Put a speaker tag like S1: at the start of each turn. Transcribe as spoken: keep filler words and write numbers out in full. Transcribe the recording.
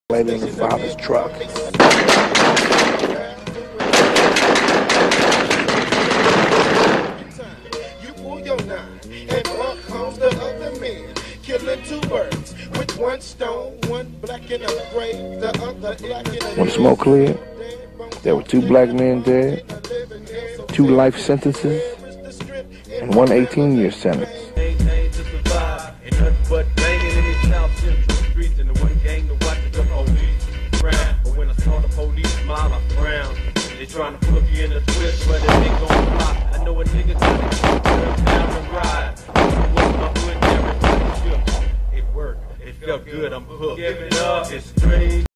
S1: in his father's truck.
S2: You pull your nine, and up comes the other man, killing two birds with one stone, one black and a gray, the other black and a
S1: When the smoke cleared, there were two black men dead, two life sentences, and one eighteen-year sentence.
S3: But banging in these South Central streets, and the one gang to watch the police round. But when I saw the police smile, I frowned. They trying to put me in a twist, but it ain't gon' fly. I know a nigga got to turn down and ride. What's my hood, everybody shook. It worked, it felt good, I'm hooked. Give it up, it's strange.